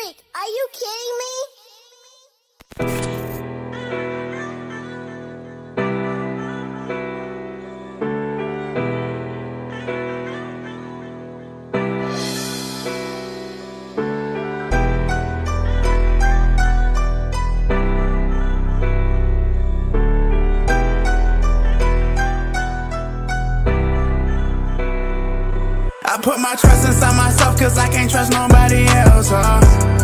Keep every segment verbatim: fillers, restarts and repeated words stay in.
Freak, are you kidding me? I put my trust inside myself cause I can't trust nobody else, huh?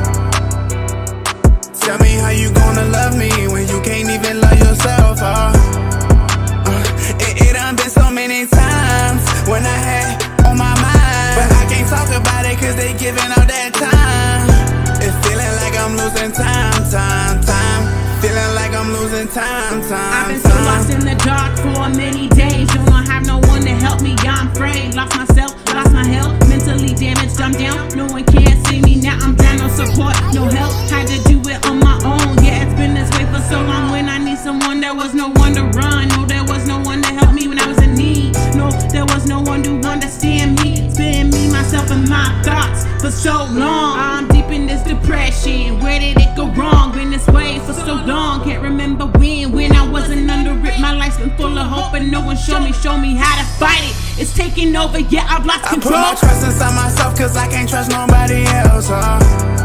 Tell me how you gonna love me when you can't even love yourself, huh? Uh, it, it done been so many times when I had on my mind, but I can't talk about it cause they giving all that time. It's feeling like I'm losing time, time, time. Feeling like I'm losing time, time, I've been so time. lost in the dark for many days. Don't have no one to help me, I'm afraid. Lost myself, lost my health, mentally damaged, I'm down. No one can see me now, I'm down, no support, no help. Had to do it on my own, yeah, it's been this way for so long. When I need someone, there was no one to run. No, there was no one to help me when I was in need. No, there was no one to understand me. Spend me, myself, and my thoughts for so long. I'm deep in this depression, where did it go wrong? Been this way for so long, can't remember when. When I wasn't under it, my life's been full of hope, and no one showed me, showed me how to fight it. It's taking over, yeah, I've lost I control. put my trust inside myself cause I can't trust nobody else, huh?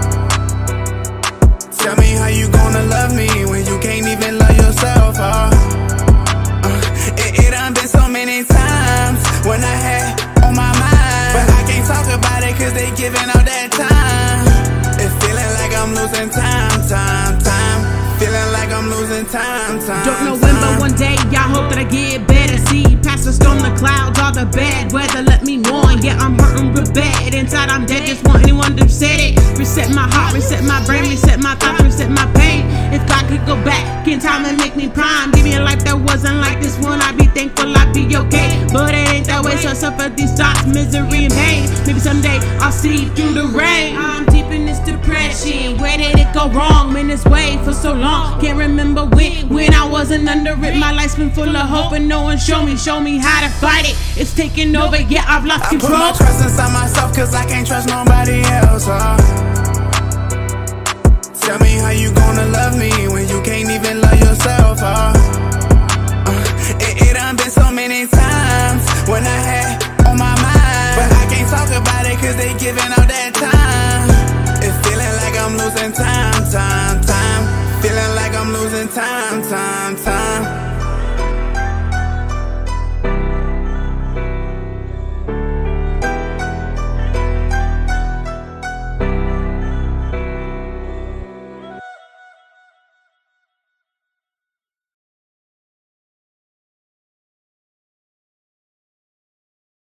Tell me how you gonna love me when you can't even love yourself, huh? Uh, it, it done been so many times when I had on my mind, but I can't talk about it cause they giving all that time. It's feeling like I'm losing time, time, time. Feeling like I'm losing time, time. Don't know when, but one day I hope that I get better. See past the storm, the clouds, all the bad weather. Let me mourn, yeah, I'm hurting real bad. Inside I'm dead, just want anyone to set it. Reset my heart, reset my brain, reset my thoughts, reset my pain. If I could go back in time and make me prime, give me a life that wasn't like this one, I'd be thankful, I'd be okay. But it ain't that way, so I suffer these thoughts, misery and pain. Maybe someday I'll see through the rain. I'm deep in this depression, where did it go wrong? Been this way for so long, can't remember when. When I wasn't under it, my life's been full of hope, and no one showed me, showed me how to fight it. It's taking over, yeah, I've lost I control. put my trust inside myself cause I can't trust nobody else, huh? Tell me how you gonna love me when you can't even love yourself, huh? Uh, it, it done been so many times when I had on my mind, but I can't talk about it cause they giving all that time. It's feeling like I'm losing time, time, time. Feeling like I'm losing time, time, time.